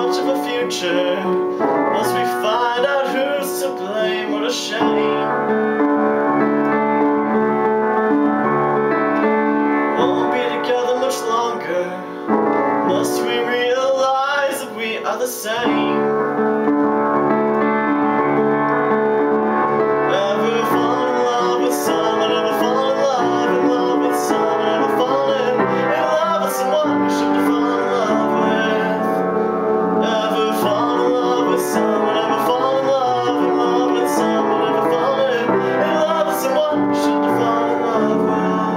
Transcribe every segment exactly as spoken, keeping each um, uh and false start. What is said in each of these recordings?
much of a future. Must we find out who's to blame? What a shame. Won't be together much longer. Must we realize that we are the same? Ever fall in love with someone? Ever fall in love, in love with someone? Ever fallen in love with someone you shouldn't have fallen in love with? Ever fall in love with someone? Ever fall in love, in love with someone? Ever fallen in love with someone you shouldn't have fallen in love with?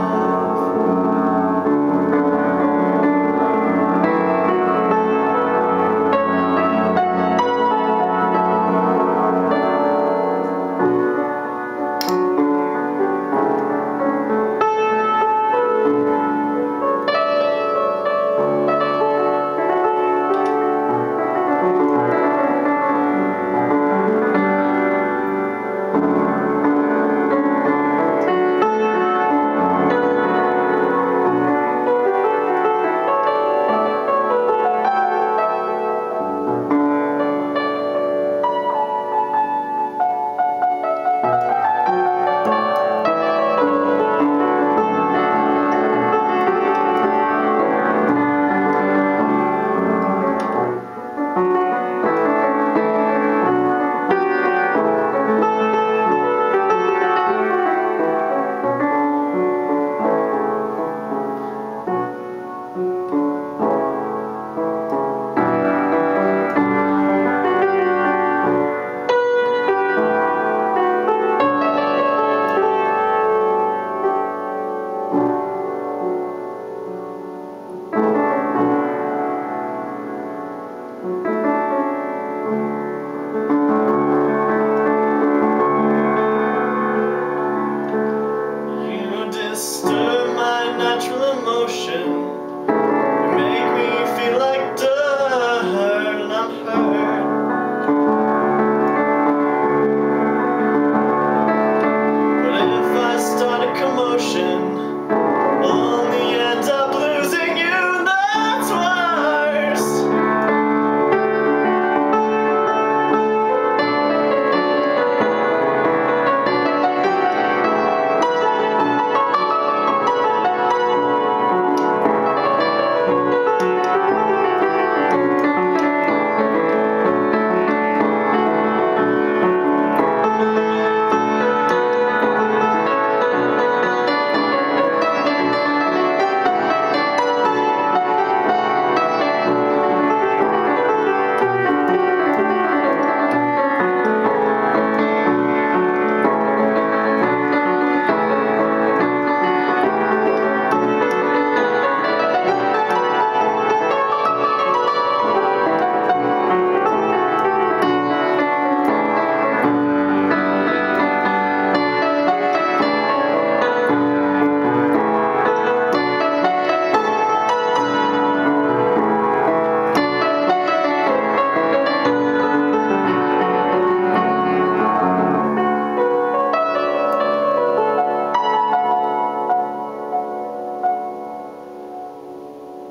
Disturb my natural emotion. You make me feel like dirt, and I'm hurt. But if I start a commotion, I'll only end up losing you, and that's worse.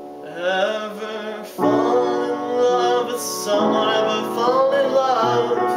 Ever fall in love with someone? Ever fall in love?